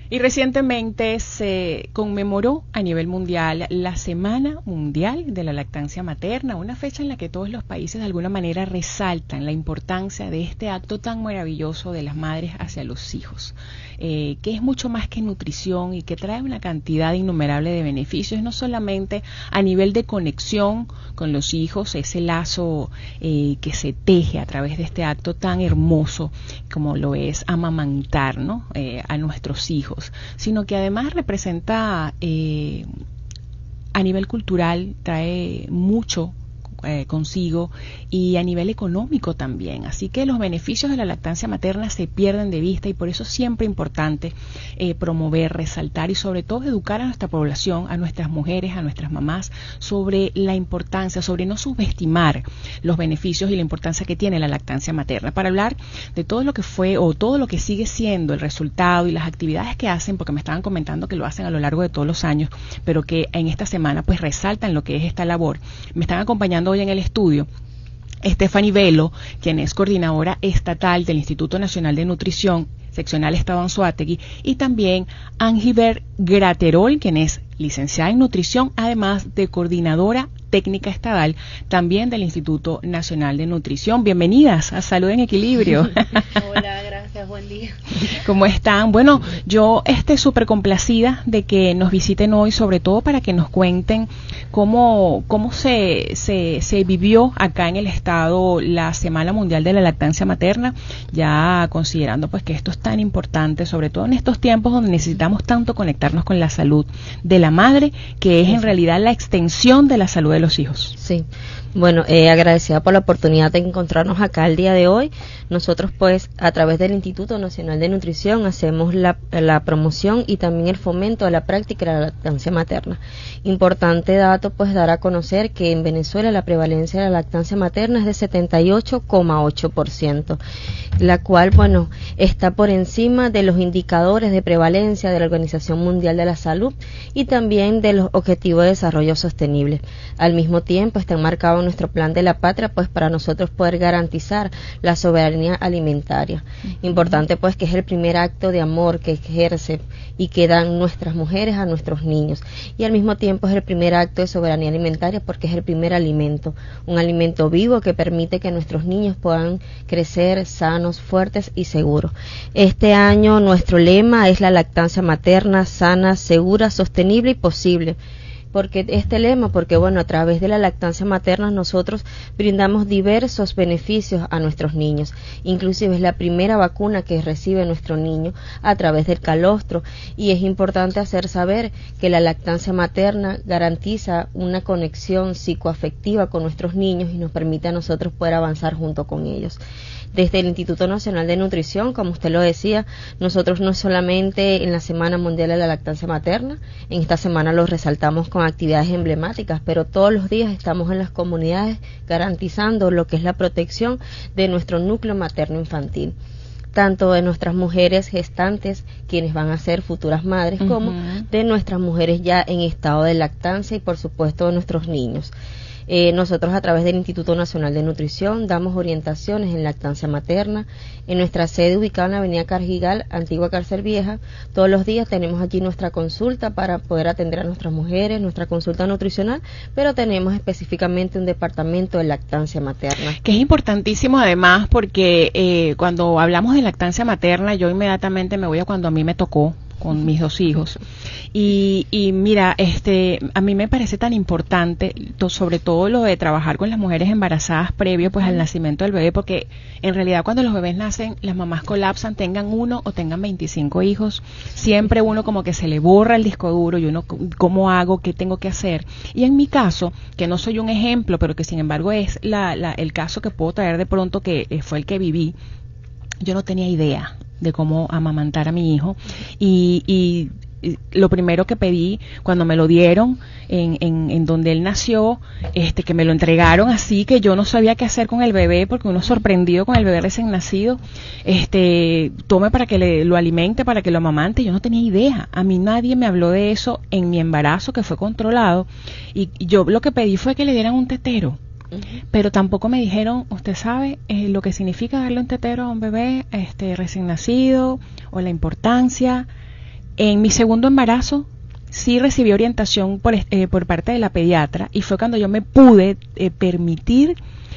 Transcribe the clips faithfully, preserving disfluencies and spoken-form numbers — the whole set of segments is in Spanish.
Y recientemente se conmemoró a nivel mundial la Semana Mundial de la Lactancia Materna, una fecha en la que todos los países de alguna manera resaltan la importancia de este acto tan maravilloso de las madres hacia los hijos, eh, que es mucho más que nutrición y que trae una cantidad innumerable de beneficios, no solamente a nivel de conexión con los hijos, ese lazo eh, que se teje a través de este acto tan hermoso como lo es amamantar, ¿no? eh, a nuestros hijos, sino que además representa eh, a nivel cultural, trae mucho eh, consigo y a nivel económico también. Así que los beneficios de la lactancia materna se pierden de vista y por eso es siempre importante eh, promover, resaltar y sobre todo educar a nuestra población, a nuestras mujeres, a nuestras mamás sobre la importancia, sobre no subestimar los beneficios y la importancia que tiene la lactancia materna. Para hablar de todo lo que fue o todo lo que sigue siendo el resultado y las actividades que hacen, porque me estaban comentando que lo hacen a lo largo de todos los años, pero que en esta semana pues resaltan lo que es esta labor. Me están acompañando hoy en el estudio Stephanie Velo, quien es coordinadora estatal del Instituto Nacional de Nutrición, seccional Estado Anzoátegui, y también Angiver Graterol, quien es licenciada en nutrición, además de coordinadora técnica estatal también del Instituto Nacional de Nutrición. Bienvenidas a Salud en Equilibrio. Hola, gracias, buen día. ¿Cómo están? Bueno, yo estoy súper complacida de que nos visiten hoy, sobre todo para que nos cuenten cómo, cómo se, se, se vivió acá en el estado la Semana Mundial de la Lactancia Materna, ya considerando pues que esto es tan importante, sobre todo en estos tiempos donde necesitamos tanto conectarnos con la salud de la madre, que es en realidad la extensión de la salud de los hijos. Sí, bueno, eh, agradecida por la oportunidad de encontrarnos acá el día de hoy. Nosotros pues a través del Instituto Nacional de Nutrición hacemos la, la promoción y también el fomento de la práctica de la lactancia materna. Importante dato pues dar a conocer que en Venezuela la prevalencia de la lactancia materna es de setenta y ocho coma ocho por ciento, la cual bueno está por encima de los indicadores de prevalencia de la Organización Mundial de la Salud y también de los Objetivos de Desarrollo Sostenible. Al mismo tiempo está enmarcado en nuestro plan de la patria pues para nosotros poder garantizar la soberanía alimentaria. Uh-huh. Importante pues que es el primer acto de amor que ejerce y que dan nuestras mujeres a nuestros niños, y al mismo tiempo es el primer acto de soberanía alimentaria porque es el primer alimento, un alimento vivo que permite que nuestros niños puedan crecer sanos, fuertes y seguros. Este año nuestro lema es la lactancia materna sana, segura, sostenible y posible. Porque este lema, porque bueno, a través de la lactancia materna nosotros brindamos diversos beneficios a nuestros niños, inclusive es la primera vacuna que recibe nuestro niño a través del calostro, y es importante hacer saber que la lactancia materna garantiza una conexión psicoafectiva con nuestros niños y nos permite a nosotros poder avanzar junto con ellos. Desde el Instituto Nacional de Nutrición, como usted lo decía, nosotros no solamente en la Semana Mundial de la Lactancia Materna, en esta semana lo resaltamos con actividades emblemáticas, pero todos los días estamos en las comunidades garantizando lo que es la protección de nuestro núcleo materno infantil, tanto de nuestras mujeres gestantes, quienes van a ser futuras madres, uh-huh, como de nuestras mujeres ya en estado de lactancia y por supuesto de nuestros niños. Eh, nosotros a través del Instituto Nacional de Nutrición damos orientaciones en lactancia materna. En nuestra sede ubicada en la avenida Cargigal, antigua Cárcel Vieja, todos los días tenemos allí nuestra consulta para poder atender a nuestras mujeres, nuestra consulta nutricional, pero tenemos específicamente un departamento de lactancia materna. Que es importantísimo además porque eh, cuando hablamos de lactancia materna yo inmediatamente me voy a cuando a mí me tocó con mis dos hijos. Y, y mira, este, a mí me parece tan importante, to, sobre todo lo de trabajar con las mujeres embarazadas previo pues al nacimiento del bebé, porque en realidad cuando los bebés nacen, las mamás colapsan, tengan uno o tengan veinticinco hijos, siempre uno como que se le borra el disco duro y uno, ¿cómo hago? ¿Qué tengo que hacer? Y en mi caso, que no soy un ejemplo, pero que sin embargo es la, la, el caso que puedo traer de pronto, que fue el que viví, yo no tenía idea de cómo amamantar a mi hijo y, y, y lo primero que pedí cuando me lo dieron en, en, en donde él nació, este que me lo entregaron así, que yo no sabía qué hacer con el bebé porque uno sorprendido con el bebé recién nacido, este tome para que le, lo alimente, para que lo amamante, yo no tenía idea, a mí nadie me habló de eso en mi embarazo que fue controlado y, y yo lo que pedí fue que le dieran un tetero. Pero tampoco me dijeron, usted sabe eh, lo que significa darle un tetero a un bebé este recién nacido o la importancia. En mi segundo embarazo sí recibí orientación por, eh, por parte de la pediatra y fue cuando yo me pude eh, permitir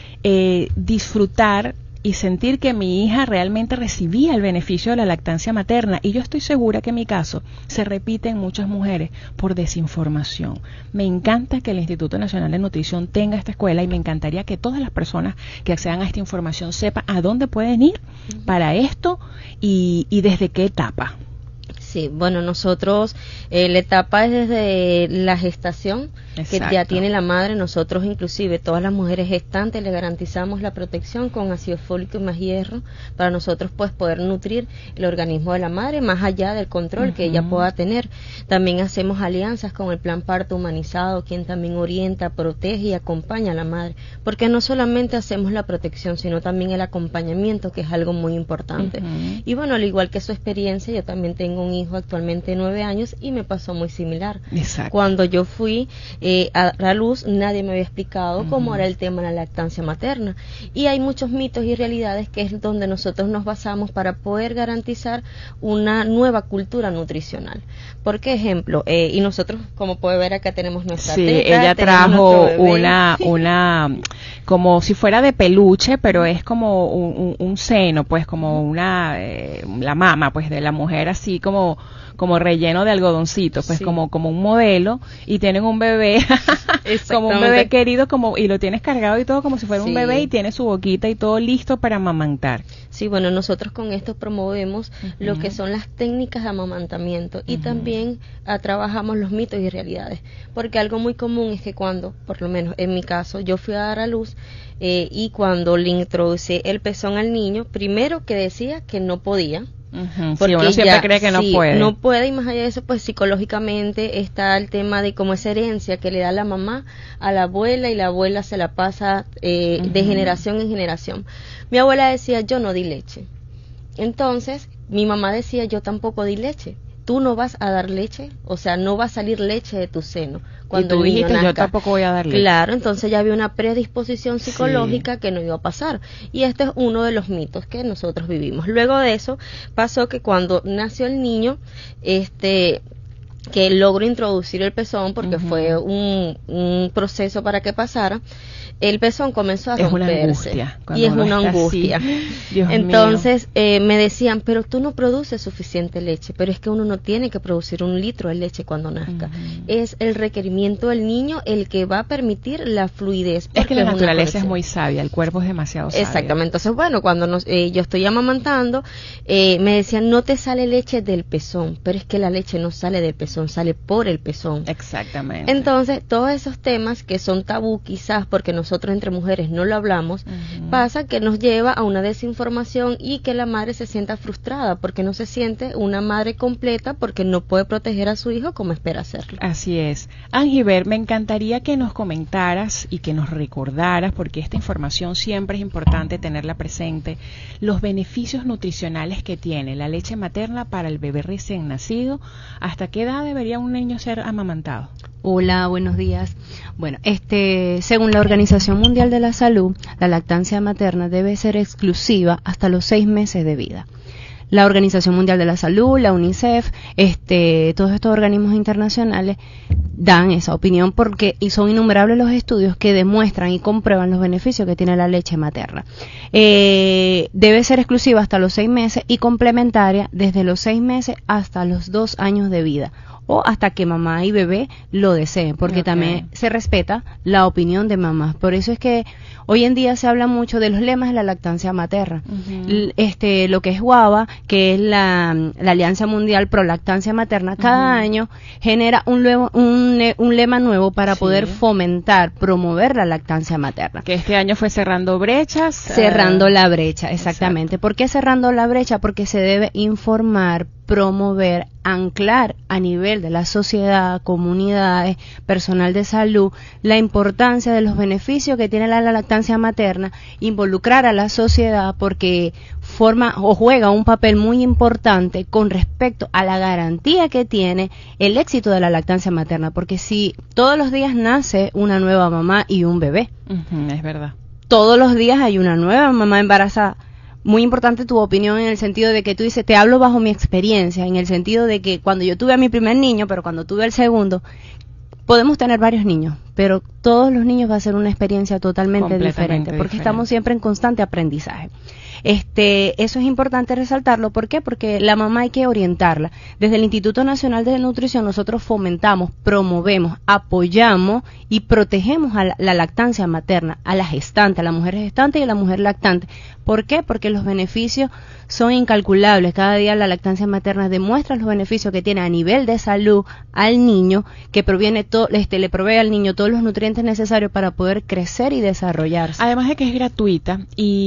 eh, disfrutar y sentir que mi hija realmente recibía el beneficio de la lactancia materna. Y yo estoy segura que en mi caso se repite en muchas mujeres por desinformación. Me encanta que el Instituto Nacional de Nutrición tenga esta escuela y me encantaría que todas las personas que accedan a esta información sepan a dónde pueden ir para esto y, y desde qué etapa. Sí, bueno, nosotros, eh, la etapa es desde la gestación, Exacto. que ya tiene la madre. Nosotros inclusive, todas las mujeres gestantes, le garantizamos la protección con ácido fólico y más hierro, para nosotros pues poder nutrir el organismo de la madre, más allá del control uh-huh. que ella pueda tener. También hacemos alianzas con el Plan Parto Humanizado, quien también orienta, protege y acompaña a la madre, porque no solamente hacemos la protección, sino también el acompañamiento, que es algo muy importante. Uh-huh. Y bueno, al igual que su experiencia, yo también tengo un hijo actualmente de nueve años y me pasó muy similar. Exacto. Cuando yo fui eh, a la luz, nadie me había explicado uh-huh. cómo era el tema de la lactancia materna, y hay muchos mitos y realidades que es donde nosotros nos basamos para poder garantizar una nueva cultura nutricional. Por ejemplo, eh, y nosotros, como puede ver, acá tenemos nuestra sí, teta, ella trajo una una como si fuera de peluche, pero es como un, un, un seno, pues como una eh, la mama pues de la mujer, así como como relleno de algodoncito, pues sí. como como un modelo, y tienen un bebé como un bebé querido, como y lo tienes cargado y todo como si fuera sí. un bebé, y tiene su boquita y todo listo para amamantar. Sí, bueno, nosotros con esto promovemos uh-huh. lo que son las técnicas de amamantamiento y uh-huh. también uh, trabajamos los mitos y realidades, porque algo muy común es que cuando, por lo menos en mi caso, yo fui a dar a luz eh, y cuando le introducí el pezón al niño, primero que decía que no podía. Uh-huh. Porque sí, uno siempre ya, cree que no sí, puede. No puede, y más allá de eso, pues psicológicamente está el tema de cómo esa herencia que le da la mamá a la abuela, y la abuela se la pasa eh, uh-huh. de generación en generación. Mi abuela decía, yo no di leche. Entonces, mi mamá decía, yo tampoco di leche. Tú no vas a dar leche, o sea, no va a salir leche de tu seno. Cuando y tú dijiste, nazca. Yo tampoco voy a dar leche. Claro, entonces ya había una predisposición psicológica sí. que no iba a pasar. Y este es uno de los mitos que nosotros vivimos. Luego de eso, pasó que cuando nació el niño, este que logró introducir el pezón, porque uh-huh. fue un, un proceso para que pasara, el pezón comenzó a es romperse. Una angustia, y es una angustia. Dios Entonces eh, me decían, pero tú no produces suficiente leche. Pero es que uno no tiene que producir un litro de leche cuando nazca. Uh-huh. Es el requerimiento del niño el que va a permitir la fluidez. Es que la es naturaleza es muy sabia, el cuerpo es demasiado sabio. Exactamente. Entonces, bueno, cuando nos, eh, yo estoy amamantando, eh, me decían, no te sale leche del pezón, pero es que la leche no sale del pezón, sale por el pezón. Exactamente. Entonces, todos esos temas que son tabú quizás porque nosotros entre mujeres no lo hablamos, uh-huh. pasa que nos lleva a una desinformación y que la madre se sienta frustrada porque no se siente una madre completa, porque no puede proteger a su hijo como espera hacerlo. Así es. Angiver, me encantaría que nos comentaras y que nos recordaras, porque esta información siempre es importante tenerla presente, los beneficios nutricionales que tiene la leche materna para el bebé recién nacido. ¿Hasta qué edad debería un niño ser amamantado? Hola, buenos días. Bueno, este, según la Organización Mundial de la Salud, la lactancia materna debe ser exclusiva hasta los seis meses de vida. La Organización Mundial de la Salud, la UNICEF, este, todos estos organismos internacionales dan esa opinión porque y son innumerables los estudios que demuestran y comprueban los beneficios que tiene la leche materna. Eh, debe ser exclusiva hasta los seis meses y complementaria desde los seis meses hasta los dos años de vida, o hasta que mamá y bebé lo deseen, porque okay. también se respeta la opinión de mamá. Por eso es que hoy en día se habla mucho de los lemas de la lactancia materna. Uh-huh. Este, lo que es GUAVA, que es la, la Alianza Mundial Pro Lactancia Materna, cada uh-huh. año genera un, luego, un, un lema nuevo para sí. poder fomentar, promover la lactancia materna. Que este año fue cerrando brechas. Cerrando uh, la brecha, exactamente. Exacto. ¿Por qué cerrando la brecha? Porque se debe informar, promover, anclar a nivel de la sociedad, comunidades, personal de salud, la importancia de los beneficios que tiene la, la lactancia materna, involucrar a la sociedad porque forma o juega un papel muy importante con respecto a la garantía que tiene el éxito de la lactancia materna, porque si todos los días nace una nueva mamá y un bebé, uh-huh, es verdad. Todos los días hay una nueva mamá embarazada. muy importante tu opinión en el sentido de que tú dices, te hablo bajo mi experiencia, en el sentido de que cuando yo tuve a mi primer niño, pero cuando tuve el segundo, podemos tener varios niños, pero todos los niños va a ser una experiencia totalmente diferente, porque diferente. Estamos siempre en constante aprendizaje. Este, eso es importante resaltarlo. ¿Por qué? Porque la mamá hay que orientarla. Desde el Instituto Nacional de Nutrición nosotros fomentamos, promovemos, apoyamos y protegemos a la, la lactancia materna, a la gestante, a la mujer gestante y a la mujer lactante. ¿Por qué? Porque los beneficios son incalculables. Cada día la lactancia materna demuestra los beneficios que tiene a nivel de salud al niño, que proviene todo, este, le provee al niño todos los nutrientes necesarios para poder crecer y desarrollarse. Además de que es gratuita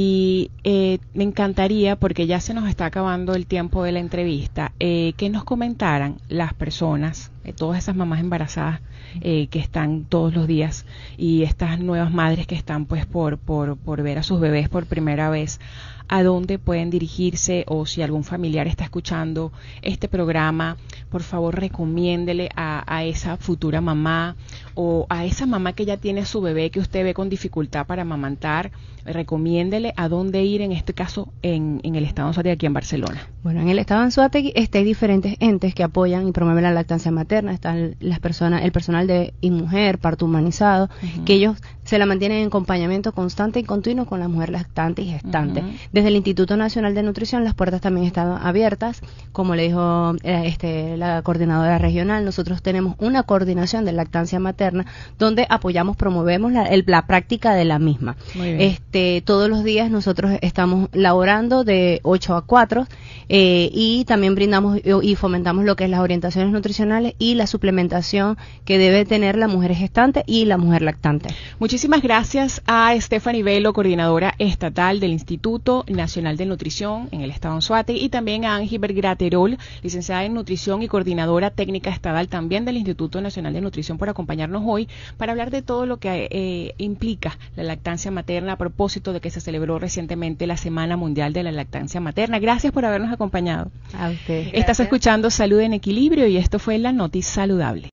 y eh, me encantaría, porque ya se nos está acabando el tiempo de la entrevista, eh, que nos comentaran las personas, eh, todas esas mamás embarazadas eh, que están todos los días y estas nuevas madres que están pues por, por, por ver a sus bebés por primera vez, a dónde pueden dirigirse, o si algún familiar está escuchando este programa, por favor recomiéndele a, a esa futura mamá o a esa mamá que ya tiene su bebé que usted ve con dificultad para amamantar, recomiéndele a dónde ir, en este caso en, en el estado de Anzoátegui, aquí en Barcelona. Bueno, en el estado de Anzoátegui este, hay diferentes entes que apoyan y promueven la lactancia materna. Están las personas, el personal de InMujer, parto humanizado, uh-huh. que ellos se la mantienen en acompañamiento constante y continuo con la mujer lactante y gestante. Uh-huh. Desde el Instituto Nacional de Nutrición las puertas también están abiertas, como le dijo eh, este, la coordinadora regional. Nosotros tenemos una coordinación de lactancia materna donde apoyamos, promovemos la, el, la práctica de la misma. Muy bien. Este, todos los días nosotros estamos laborando de ocho a cuatro eh, y también brindamos y fomentamos lo que es las orientaciones nutricionales y la suplementación que debe tener la mujer gestante y la mujer lactante. Muchísimas gracias a Stephanie Velo, coordinadora estatal del Instituto Nacional de Nutrición en el estado de Anzoátegui, y también a Ángeles Graterol, licenciada en Nutrición y coordinadora técnica estatal también del Instituto Nacional de Nutrición, por acompañarnos hoy para hablar de todo lo que eh, implica la lactancia materna, a propósito de que se celebró recientemente la Semana Mundial de la Lactancia Materna. Gracias por habernos acompañado. A usted. Estás escuchando Salud en Equilibrio y esto fue la Noticia Saludable.